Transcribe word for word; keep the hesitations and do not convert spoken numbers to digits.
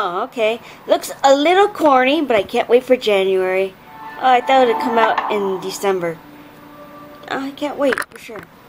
Oh, okay. Looks a little corny, but I can't wait for January. Oh, I thought it would come out in December. Oh, I can't wait, for sure.